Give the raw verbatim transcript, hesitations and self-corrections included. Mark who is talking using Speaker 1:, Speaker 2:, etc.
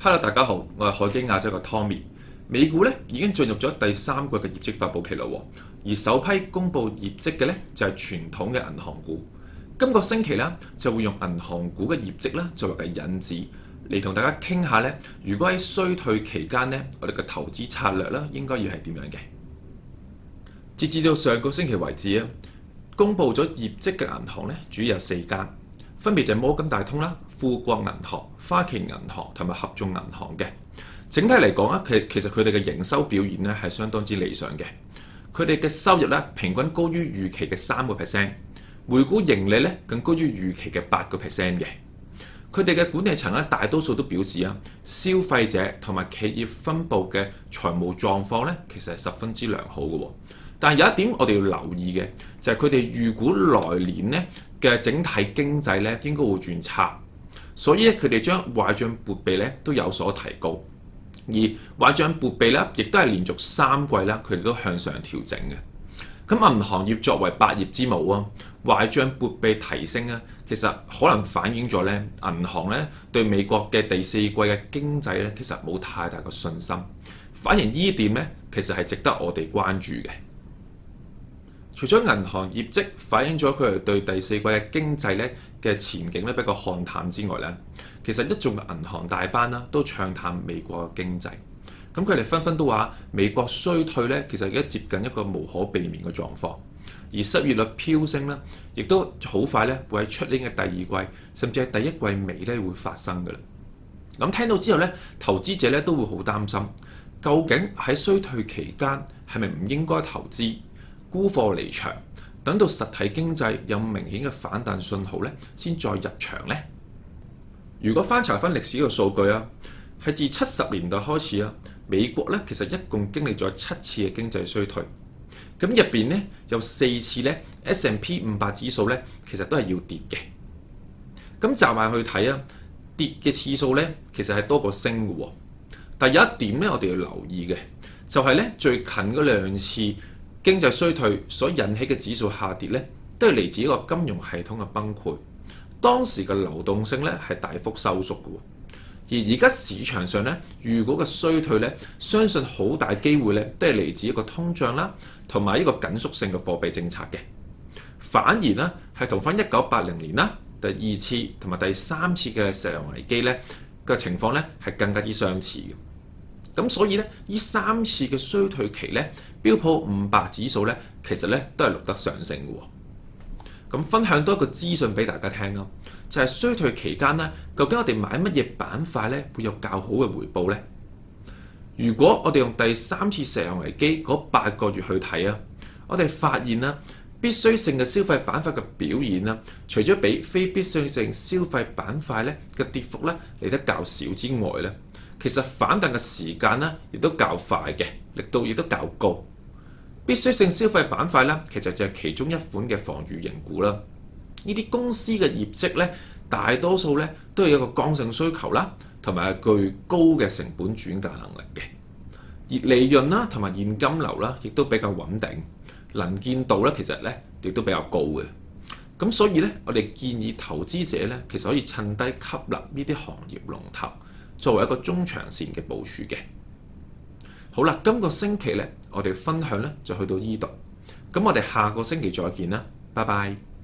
Speaker 1: Hello，大家好，我係海基亞洲嘅 Tommy。美股咧已經進入咗第三季嘅業績發布期啦，而首批公布業績嘅咧就係傳統嘅銀行股。今個星期咧就會用銀行股嘅業績咧作為嘅引子嚟同大家傾下咧，如果喺衰退期間咧，我哋嘅投資策略咧應該要係點樣嘅？截至到上個星期為止啊，公布咗業績嘅銀行咧主要有四間，分別就係摩根大通啦、富國銀行、花旗銀行同埋合眾銀行嘅。整體嚟講啊，其其實佢哋嘅營收表現咧係相當之理想嘅。佢哋嘅收入咧平均高於預期嘅三個 percent， 每股盈利咧更高於預期嘅八個 percent 嘅。佢哋嘅管理層咧大多數都表示啊，消費者同埋企業分佈嘅財務狀況咧其實係十分之良好嘅。但係有一點我哋要留意嘅就係佢哋預估來年咧嘅整體經濟咧應該會轉差，所以咧佢哋將壞帳撥備咧都有所提高。而壞帳撥備咧，亦都係連續三季啦，佢哋都向上調整嘅。咁銀行業作為百業之母啊，壞帳撥備提升啊，其實可能反映咗咧銀行咧對美國嘅第四季嘅經濟咧，其實冇太大嘅信心。反而呢點咧，其實係值得我哋關注嘅。除咗銀行業績反映咗佢哋對第四季嘅經濟咧嘅前景咧比較看淡之外咧，其實一眾嘅銀行大班啦都唱淡美國嘅經濟。咁佢哋紛紛都話美國衰退咧，其實而家接近一個無可避免嘅狀況，而失業率飆升咧，亦都好快咧會喺出年嘅第二季，甚至係第一季尾咧會發生㗎啦。咁聽到之後咧，投資者咧都會好擔心，究竟喺衰退期間係咪唔應該投資？沽貨離場，等到實體經濟有明顯嘅反彈信號咧，先再入場呢。如果翻查翻歷史嘅數據啊，係自七十年代開始啊，美國咧其實一共經歷咗七次嘅經濟衰退。咁入邊咧有四次咧 S and P 五百指數咧其實都係要跌嘅。咁就埋去睇啊，跌嘅次數咧其實係多過升嘅喎。但有一點咧我哋要留意嘅，就係咧最近嗰兩次經濟衰退所引起嘅指數下跌咧，都係嚟自一個金融系統嘅崩潰。當時嘅流動性咧係大幅收縮嘅，而而家市場上咧，如果嘅衰退咧，相信好大機會咧都係嚟自一個通脹啦，同埋一個緊縮性嘅貨幣政策嘅。反而咧係同翻一九八零年啦，第二次同埋第三次嘅石油危機咧嘅情況咧係更加之相似嘅。咁所以咧，呢三次嘅衰退期咧，標普五百指數咧，其實咧都係錄得上升嘅喎。咁分享多一個資訊俾大家聽咯，就係衰退期間咧，究竟我哋買乜嘢板塊咧會有較好嘅回報咧？如果我哋用第三次石油危機嗰八個月去睇啊，我哋發現啦，必須性嘅消費板塊嘅表現啦，除咗比非必須性消費板塊咧嘅跌幅咧嚟得較少之外咧，其實反彈嘅時間咧，亦都較快嘅，力度亦都較高。必須性消費板塊咧，其實就係其中一款嘅防禦型股啦。呢啲公司嘅業績咧，大多數咧都係有一個剛性需求啦，同埋係具高嘅成本轉嫁能力嘅。而利潤啦，同埋現金流啦，亦都比較穩定，能見度咧，其實咧亦都比較高嘅。咁所以咧，我哋建議投資者咧，其實可以趁低吸納呢啲行業龍頭，作為一個中長線嘅部署嘅。好啦，今個星期咧，我哋分享咧就去到呢度。咁我哋下個星期再見啦，拜拜。